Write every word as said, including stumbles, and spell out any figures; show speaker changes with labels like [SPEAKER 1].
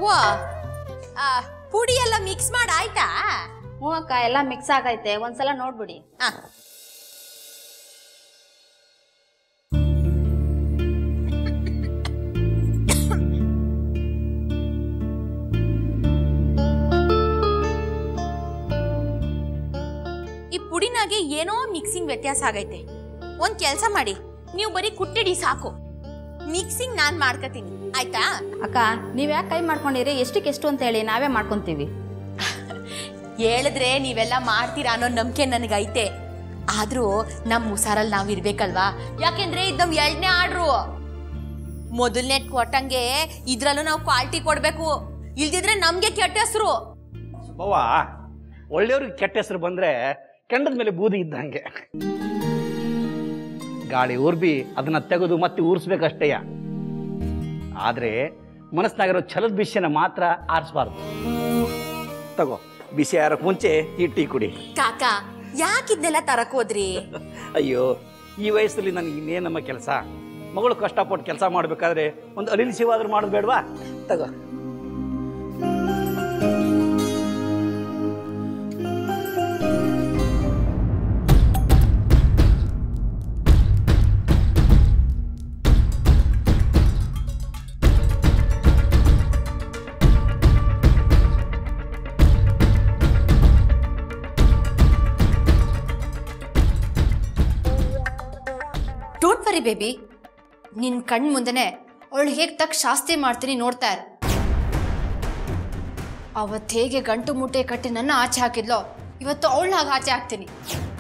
[SPEAKER 1] ವಾ ಪುಡಿ ಎಲ್ಲ ಮಿಕ್ಸ್ ಮಾಡಿ ಆಯ್ತಾ?
[SPEAKER 2] ಹ್ಞೂ ಅಕ್ಕ, ಎಲ್ಲ ಮಿಕ್ಸ್ ಆಗೈತೆ, ಒಂದ್ಸಲ ನೋಡ್ಬಿಡಿ.
[SPEAKER 1] ಆ ಈ ಪುಡಿನಾಗೆ ಏನೋ ಮಿಕ್ಸಿಂಗ್ ವ್ಯತ್ಯಾಸ ಆಗೈತೆ. ಒಂದ್ ಕೆಲ್ಸ ಮಾಡಿ, ನೀವು ಬರೀ ಕುಟ್ಟಿಡಿ ಸಾಕು, ಮಿಕ್ಸಿಂಗ್ ನಾನ್ ಮಾಡ್ಕತೀನಿ ಆಯ್ತಾ?
[SPEAKER 2] ಅಕ್ಕ, ನೀವ್ ಯಾಕೆ ಕೈ ಮಾಡ್ಕೊಂಡಿರಿ? ಎಷ್ಟಕ್ಕೆ ಎಷ್ಟು ಅಂತ ಹೇಳಿ ನಾವೇ ಮಾಡ್ಕೊಂತೀವಿ.
[SPEAKER 1] ಹೇಳಿದ್ರೆ ನೀವೆಲ್ಲ ಮಾಡ್ತೀರಾ ಅನ್ನೋ ನಂಬಿಕೆ ನನಗೈತೆ. ಆದ್ರೂ ನಮ್ ಮುಸಾರಲ್ಲಿ ನಾವ್ ಇರ್ಬೇಕಲ್ವಾ? ಯಾಕೆಂದ್ರೆ ಇದು ನಮ್ ಎರಡನೇ ಆರ್ಡ್ರು. ಮೊದಲನೇ ಕೊಟ್ಟಂಗೆ ಇದ್ರಲ್ಲೂ ನಾವು ಕ್ವಾಲಿಟಿ ಕೊಡ್ಬೇಕು, ಇಲ್ದಿದ್ರೆ ನಮ್ಗೆ ಕೆಟ್ಟ ಹೆಸರು.
[SPEAKER 3] ಸುಬ್ಬವ್ವ, ಒಳ್ಳೆಯವ್ರಿಗೆ ಕೆಟ್ಟ ಹೆಸರು ಬಂದ್ರೆ ಕೆಂಡದ ಮೇಲೆ ಬೂದಿ ಇದ್ದಂಗೆ. ಗಾಳಿ ಊರ್ಬಿ ಅದನ್ನ ತೆಗೆದು ಮತ್ತೆ ಊರ್ಸ್ಬೇಕಷ್ಟೇಯ. ಆದ್ರೆ ಮನಸ್ಸಿನಾಗಿರೋ ಛಲದ ಬಿಸಿನ ಮಾತ್ರ ಆರಿಸಬಾರ್ದು. ತಗೋ, ಬಿಸಿ ಆರಕ್ಕೆ ಮುಂಚೆ ಈ ಟೀ ಕುಡಿ.
[SPEAKER 1] ಕಾಕ, ಯಾಕಿದ್ನೆಲ್ಲ ತರಕ್ ಹೋದ್ರಿ?
[SPEAKER 3] ಅಯ್ಯೋ, ಈ ವಯಸ್ಸಲ್ಲಿ ನನಗೆ ಇನ್ನೇನಮ್ಮ ಕೆಲಸ? ಮಗಳು ಕಷ್ಟಪಟ್ಟು ಕೆಲಸ ಮಾಡ್ಬೇಕಾದ್ರೆ ಒಂದು ಅಳಿಲ್ ಶಿವಾದ್ರೂ ಮಾಡೋದು ಬೇಡವಾ? ತಗೋ.
[SPEAKER 1] ಡೋಂಟ್ ವರಿ ಬೇಬಿ, ನಿನ್ ಕಣ್ ಮುಂದೆನೆ ಅವಳು ಹೇಗೆ ತಕ್ಕ ಶಾಸ್ತಿ ಮಾಡ್ತೀನಿ ನೋಡ್ತಾ ಇರು. ಅವತ್ತು ಹೇಗೆ ಗಂಟು ಮೂಟೆ ಕಟ್ಟಿ ನನ್ನ ಆಚೆ ಹಾಕಿದ್ಲೋ, ಇವತ್ತು ಅವಳನ್ನ ಆಚೆ ಹಾಕ್ತೀನಿ.